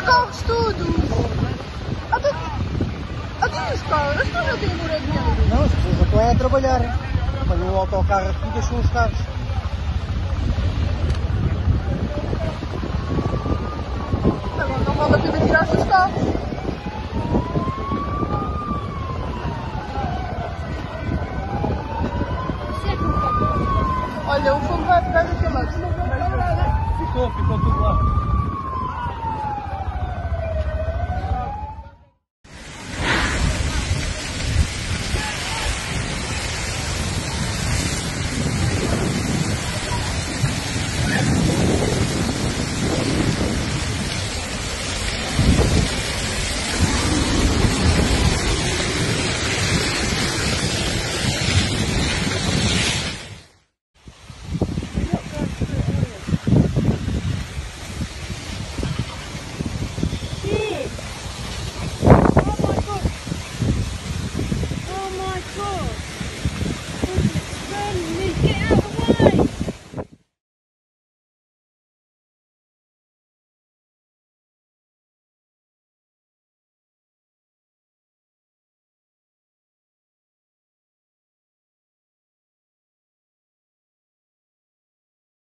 carros todos. Até os carros, as pessoas não têm dinheiro. Não, as pessoas não estão a trabalhar. Quando o autocarro aqui deixou os carros. Agora não vale a pena tirar os carros. Olha, o fogo vai pegar daquele lado. Ficou tudo lá.